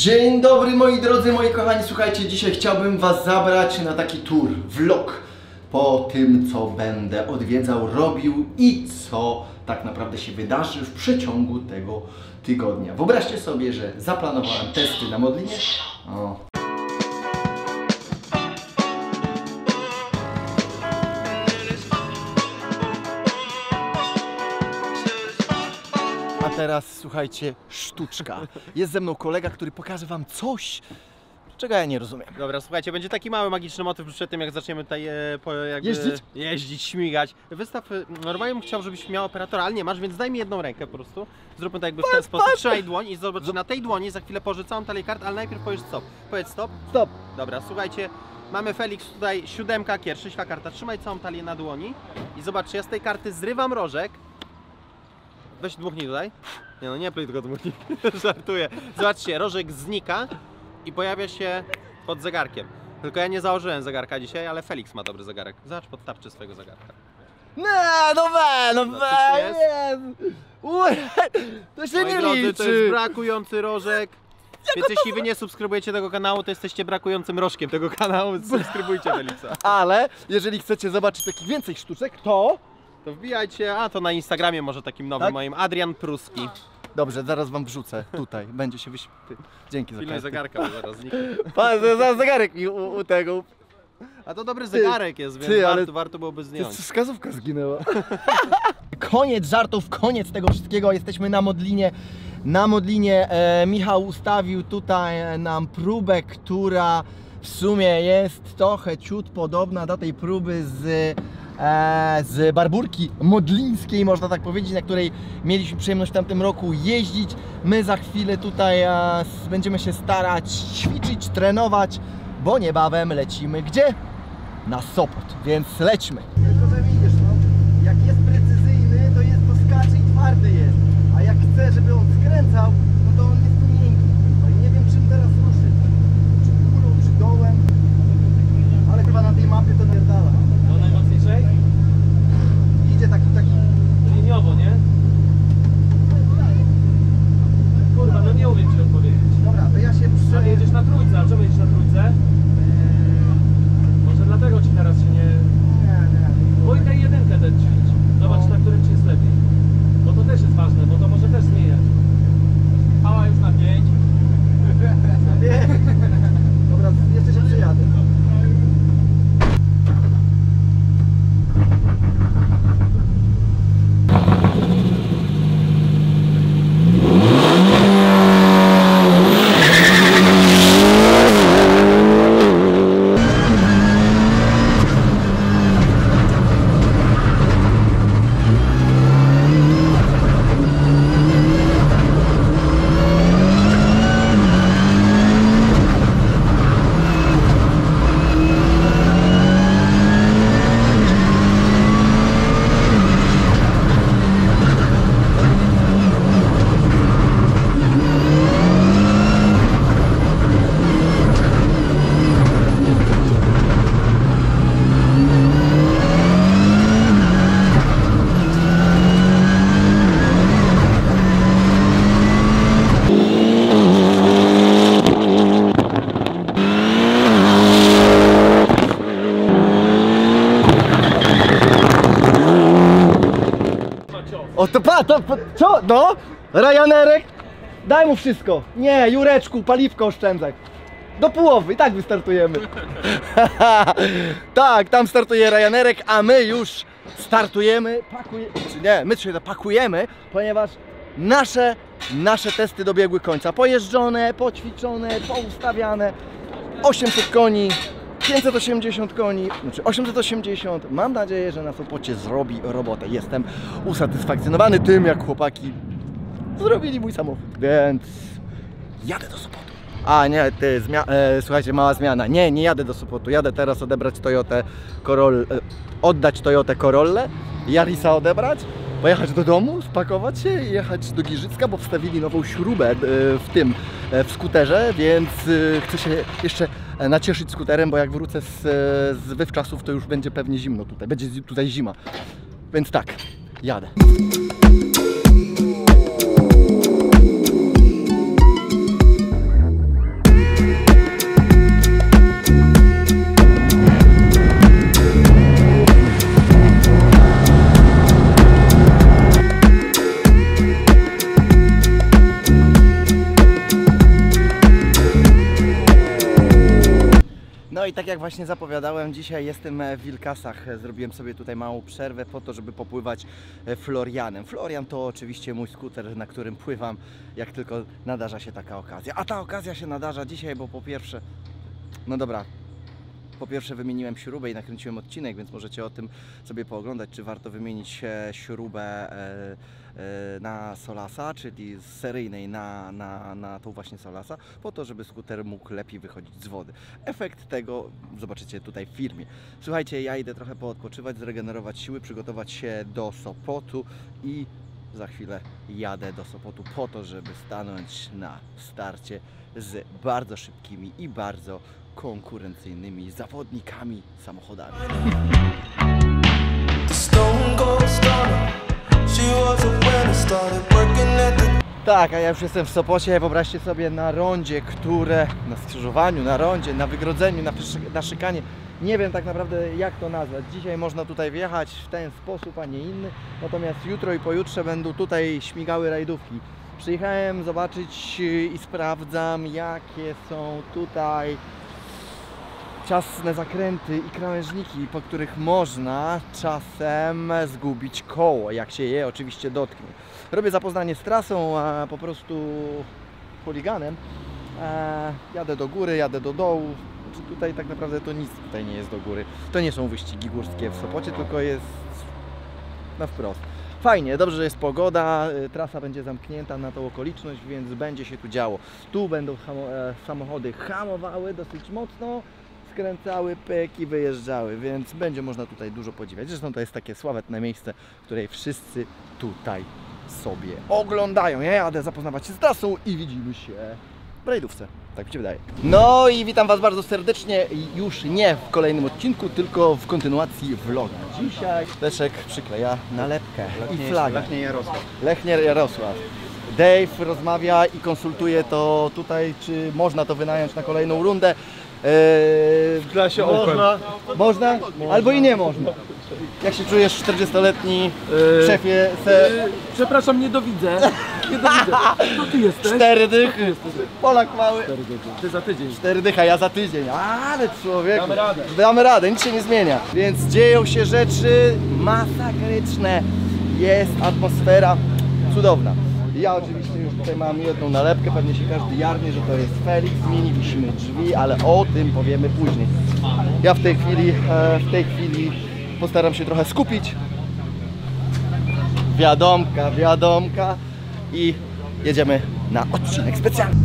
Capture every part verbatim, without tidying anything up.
Dzień dobry moi drodzy, moi kochani, słuchajcie, dzisiaj chciałbym was zabrać na taki tour, vlog po tym, co będę odwiedzał, robił i co tak naprawdę się wydarzy w przeciągu tego tygodnia. Wyobraźcie sobie, że zaplanowałem testy na Modlinie. O. A teraz słuchajcie, sztuczka. Jest ze mną kolega, który pokaże wam coś, czego ja nie rozumiem. Dobra, słuchajcie, będzie taki mały magiczny motyw przed tym, jak zaczniemy tutaj e, po, jakby jeździć? jeździć, śmigać. Wystaw, normalnie bym chciał, żebyś miał operatora, ale nie masz, więc daj mi jedną rękę po prostu. Zróbmy to jakby w ten sposób. Trzymaj dłoń i zobacz, na tej dłoni za chwilę położę całą talię kart, ale najpierw powiedz stop. Powiedz stop. Stop. Dobra, słuchajcie, mamy Felix tutaj, siódemka, kier, sześćka karta. Trzymaj całą talię na dłoni i zobacz, ja z tej karty zrywam rożek. Weź dmuchnij tutaj. Nie no, nie pluj, tylko dmuchnij. Żartuję. Zobaczcie, rożek znika i pojawia się pod zegarkiem. Tylko ja nie założyłem zegarka dzisiaj, ale Felix ma dobry zegarek. Zobacz pod tarczy swojego zegarka. Nie, no we, no No, we, to jest? nie. Ue, to się Moi nie drodzy, liczy. to jest brakujący rożek. Więc jeśli wy nie subskrybujecie tego kanału, to jesteście brakującym rożkiem tego kanału, więc subskrybujcie Felixa. Ale jeżeli chcecie zobaczyć takich więcej sztuczek, to... To wbijajcie, a to na Instagramie może takim nowym Tak? moim, Adrian Pruski. Dobrze, zaraz wam wrzucę tutaj, będzie się wyś... Dzięki za Pilnuj kartę. zegarka, bo zaraz zniknie. Pan, za zegarek mi u, u tego... A to dobry zegarek jest, więc ty, warto, ale warto byłoby zdjąć. Wskazówka zginęła. Koniec żartów, koniec tego wszystkiego. Jesteśmy na Modlinie. Na Modlinie e, Michał ustawił tutaj nam próbę, która w sumie jest trochę ciut podobna do tej próby z, e, z Barburki Modlińskiej, można tak powiedzieć, na której mieliśmy przyjemność w tamtym roku jeździć. My za chwilę tutaj e, będziemy się starać ćwiczyć, trenować, bo niebawem lecimy gdzie? Na Sopot, więc lećmy. Tylko że widzisz, no, jak jest precyzyjny, to jest to skacze i twardy jest, a jak chcę, żeby on skręcał, no to on jest tu miękki. No i nie wiem, czym teraz ruszyć, czy górą, czy dołem, ale chyba na tej mapie to napierdala. No najmocniejszej? Idzie taki, taki... Liniowo, nie? Kurwa, no nie umiem ci odpowiedzieć. Dobra, to ja się A prze... jedziesz na trójce, a czemu jedziesz na trójce? Może dlatego ci teraz się nie... Nie, nie. Dwójkę i jedynkę ten ćwicz. Zobacz, na którym ci jest lepiej. Bo to też jest ważne, bo to może też zmieniać. Pała już na pięć. Nie. Dobra, jeszcze się przyjadę. O to pa, to, to co? No? Ryanerek? Daj mu wszystko. Nie, Jureczku, paliwko oszczędzaj. Do połowy i tak wystartujemy. Tak, tam startuje Ryanerek, a my już startujemy, pakujemy, czy nie, my się pakujemy, ponieważ nasze, nasze testy dobiegły końca. Pojeżdżone, poćwiczone, poustawiane. osiemset koni, pięćset osiemdziesiąt koni, znaczy osiemset osiemdziesiąt. Mam nadzieję, że na Sopocie zrobi robotę. Jestem usatysfakcjonowany tym, jak chłopaki zrobili mój samochód. Więc jadę do Sopotu. A nie, ty, zmia e, słuchajcie, mała zmiana. Nie, nie jadę do Sopotu. Jadę teraz odebrać Toyotę Corolla, e, oddać Toyotę Corollę, Yarisa odebrać, pojechać do domu, spakować się i jechać do Giżycka, bo wstawili nową śrubę e, w tym, e, w skuterze, więc e, chcę się jeszcze nacieszyć skuterem, bo jak wrócę z, z wywczasów, to już będzie pewnie zimno tutaj, będzie tutaj zima. Więc tak, jadę. i tak jak właśnie zapowiadałem, dzisiaj jestem w Wilkasach. Zrobiłem sobie tutaj małą przerwę po to, żeby popływać Florianem. Florian to oczywiście mój skuter, na którym pływam, jak tylko nadarza się taka okazja. A ta okazja się nadarza dzisiaj, bo po pierwsze, no dobra, po pierwsze wymieniłem śrubę i nakręciłem odcinek, więc możecie o tym sobie pooglądać, czy warto wymienić śrubę na Solasa, czyli z seryjnej na, na, na tą właśnie Solasa, po to, żeby skuter mógł lepiej wychodzić z wody. Efekt tego zobaczycie tutaj w filmie. Słuchajcie, ja idę trochę poodpoczywać, zregenerować siły, przygotować się do Sopotu i za chwilę jadę do Sopotu po to, żeby stanąć na starcie z bardzo szybkimi i bardzo konkurencyjnymi zawodnikami samochodami. Tak, a ja już jestem w Sopocie. Wyobraźcie sobie na rondzie, które na skrzyżowaniu, na rondzie, na wygrodzeniu, na, na szykanie. Nie wiem tak naprawdę jak to nazwać. Dzisiaj można tutaj wjechać w ten sposób, a nie inny. Natomiast jutro i pojutrze będą tutaj śmigały rajdówki. Przyjechałem zobaczyć i sprawdzam, jakie są tutaj ciasne zakręty i krawężniki, po których można czasem zgubić koło, jak się je oczywiście dotknie. Robię zapoznanie z trasą, a po prostu chuliganem. E, jadę do góry, jadę do dołu. Tutaj tak naprawdę to nic tutaj nie jest do góry. To nie są wyścigi górskie w Sopocie, tylko jest na wprost. Fajnie, dobrze, że jest pogoda, trasa będzie zamknięta na tą okoliczność, więc będzie się tu działo. Tu będą hamo e, samochody hamowały dosyć mocno, skręcały, pyk i wyjeżdżały, więc będzie można tutaj dużo podziwiać. Zresztą to jest takie sławetne miejsce, w której wszyscy tutaj sobie oglądają. Ja jadę zapoznawać się z trasą i widzimy się w rajdówce. Tak mi się wydaje. No i witam Was bardzo serdecznie, już nie w kolejnym odcinku, tylko w kontynuacji vloga. Dzisiaj Leszek przykleja nalepkę i flagę. Lechnie Jarosław. Lechnie Jarosław. Dave rozmawia i konsultuje to tutaj, czy można to wynająć na kolejną rundę. Eee, W klasie Open. Można? Albo i nie można. Jak się czujesz, czterdziestoletni Eee, szefie se... Yy, przepraszam, nie dowidzę. Nie dowidzę. Kto ty jesteś? Cztery dychy. Polak mały. Ty za tydzień. Cztery dycha, ja za tydzień. Ale człowiek. Damy radę. Damy radę, nic się nie zmienia. Więc dzieją się rzeczy masakryczne. Jest atmosfera cudowna. Ja oczywiście już tutaj mam jedną nalepkę, pewnie się każdy jarnie, że to jest Felix, mini wisimy drzwi, ale o tym powiemy później. Ja w tej chwili, w tej chwili postaram się trochę skupić. Wiadomka, wiadomka i jedziemy na odcinek specjalny.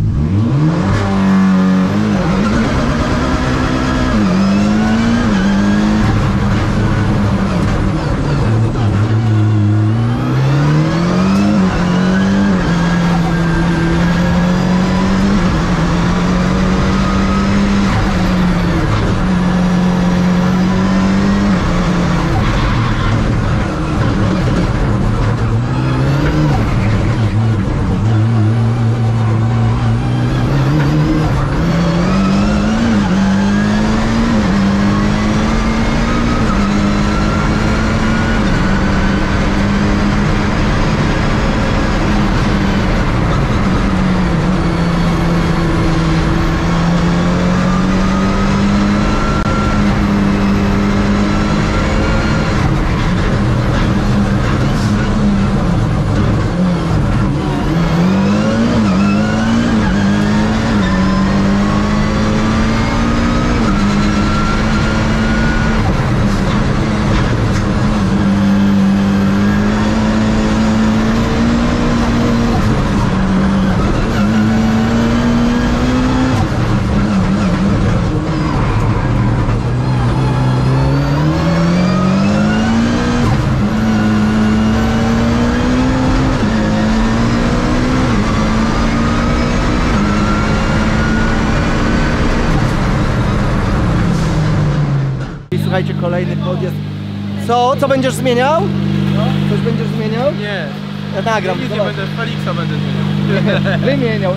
Słuchajcie, kolejny podjazd. Co? Co będziesz zmieniał? Coś będziesz zmieniał? Nie, Ja nagram. nic nie zobacz. będę, Felixa będę zmieniał. Wymieniał.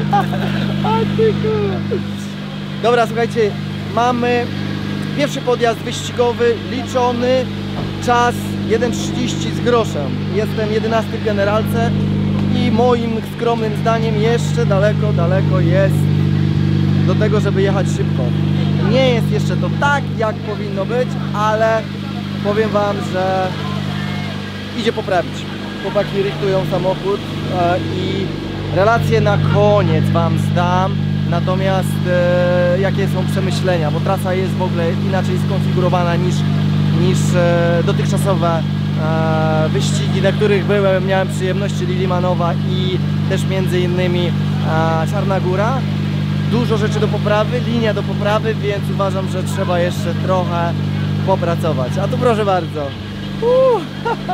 A ty kur... Dobra, słuchajcie, mamy pierwszy podjazd wyścigowy, liczony czas jeden trzydzieści z groszem. Jestem jedenasty w generalce i moim skromnym zdaniem jeszcze daleko, daleko jest do tego, żeby jechać szybko. Nie jest jeszcze to tak, jak powinno być, ale powiem Wam, że idzie poprawić. Chłopaki rychtują samochód e, i relacje na koniec Wam zdam. Natomiast e, jakie są przemyślenia, bo trasa jest w ogóle inaczej skonfigurowana niż, niż e, dotychczasowe e, wyścigi, na których byłem, miałem przyjemność, czyli Limanowa i też między innymi e, Czarna Góra. Dużo rzeczy do poprawy, linia do poprawy, więc uważam, że trzeba jeszcze trochę popracować. A tu proszę bardzo. Uh,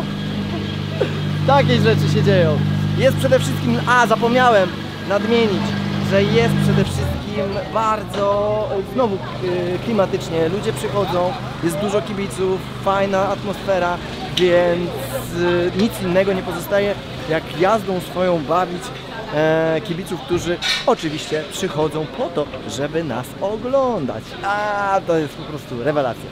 takie rzeczy się dzieją. Jest przede wszystkim, a zapomniałem nadmienić, że jest przede wszystkim bardzo, znowu klimatycznie, ludzie przychodzą, jest dużo kibiców, fajna atmosfera, więc nic innego nie pozostaje jak jazdą swoją bawić e, kibiców, którzy oczywiście przychodzą po to, żeby nas oglądać. A to jest po prostu rewelacja.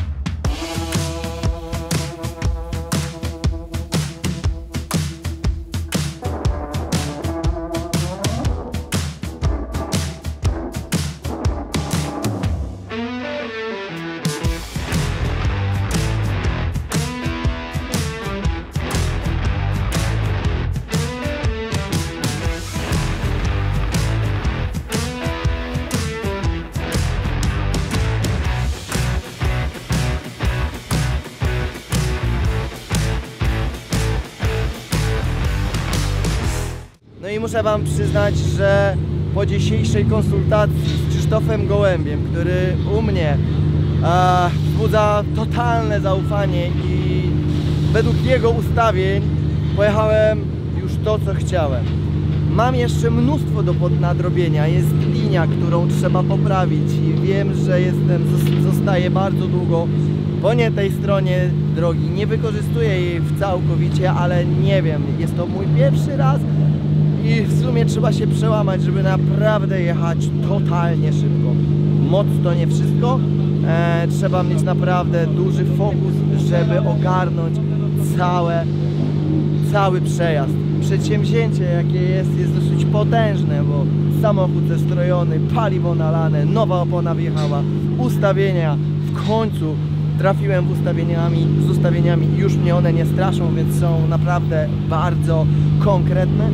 No i muszę Wam przyznać, że po dzisiejszej konsultacji z Krzysztofem Gołębiem, który u mnie e, wzbudza totalne zaufanie i według jego ustawień pojechałem już to, co chciałem. Mam jeszcze mnóstwo do nadrobienia, jest linia, którą trzeba poprawić i wiem, że jestem, zostaję bardzo długo po nie tej stronie drogi. Nie wykorzystuję jej w całkowicie, ale nie wiem, jest to mój pierwszy raz i w sumie trzeba się przełamać, żeby naprawdę jechać totalnie szybko. Moc to nie wszystko, e, trzeba mieć naprawdę duży fokus, żeby ogarnąć całe, cały przejazd. Przedsięwzięcie jakie jest, jest dosyć potężne, bo samochód zestrojony, paliwo nalane, nowa opona wjechała, ustawienia, w końcu trafiłem w ustawieniami, z ustawieniami, już mnie one nie straszą, więc są naprawdę bardzo konkretne.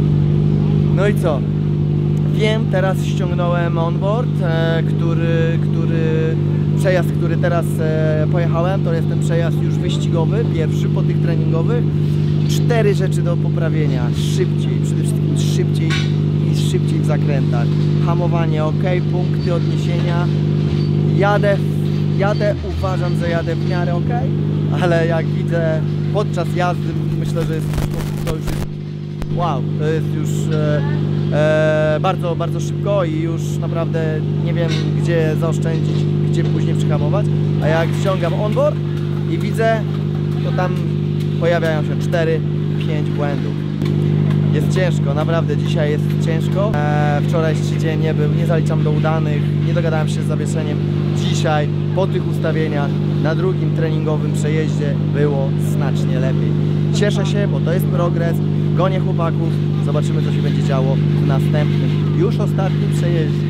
No i co? Wiem, teraz ściągnąłem onboard, e, który, który, przejazd, który teraz e, pojechałem, to jest ten przejazd już wyścigowy, pierwszy po tych treningowych. Cztery rzeczy do poprawienia, szybciej, przede wszystkim szybciej i szybciej w zakrętach. Hamowanie ok, punkty odniesienia. Jadę, jadę, uważam, że jadę w miarę ok, ale jak widzę podczas jazdy, myślę, że jest, to już jest, wow, to jest już e, e, bardzo, bardzo szybko i już naprawdę nie wiem, gdzie zaoszczędzić, gdzie później przyhamować. A jak ściągam onboard i widzę, to tam pojawiają się cztery pięć błędów. Jest ciężko, naprawdę dzisiaj jest ciężko. Eee, wczorajszy dzień nie był, nie zaliczam do udanych, nie dogadałem się z zawieszeniem. Dzisiaj, po tych ustawieniach, na drugim treningowym przejeździe było znacznie lepiej. Cieszę się, bo to jest progres, gonię chłopaków, zobaczymy, co się będzie działo w następnym, już ostatnim przejeździe.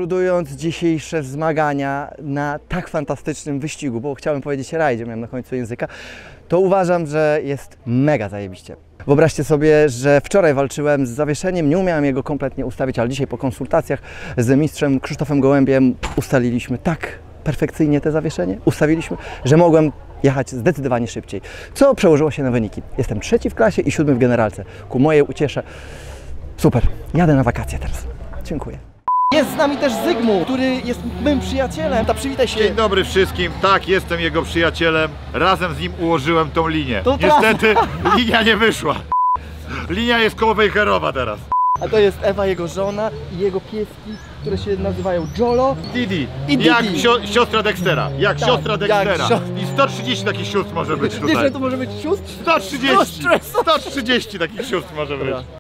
konkludując dzisiejsze zmagania na tak fantastycznym wyścigu, bo chciałem powiedzieć rajdzie, miałem na końcu języka, to uważam, że jest mega zajebiście. Wyobraźcie sobie, że wczoraj walczyłem z zawieszeniem, nie umiałem jego kompletnie ustawić, ale dzisiaj po konsultacjach z mistrzem Krzysztofem Gołębiem ustaliliśmy tak perfekcyjnie te zawieszenie, ustawiliśmy, że mogłem jechać zdecydowanie szybciej, co przełożyło się na wyniki. Jestem trzeci w klasie i siódmy w generalce. Ku mojej uciesze. Super, jadę na wakacje teraz. Dziękuję. Jest z nami też Zygmunt, który jest moim przyjacielem. Ta, przywitaj się. Dzień dobry wszystkim, tak, jestem jego przyjacielem. Razem z nim ułożyłem tą linię. To Niestety linia nie wyszła. Linia jest koło Wejherowa teraz. A to jest Ewa, jego żona i jego pieski, które się nazywają Jolo Didi, i Didi. jak sio siostra Dextera, jak Tak, siostra jak Dextera. sio- I sto trzydzieści takich sióstr może być Wiesz, tutaj. że to może być sióstr? sto trzydzieści, sto trzydzieści. sto trzydzieści takich sióstr może być.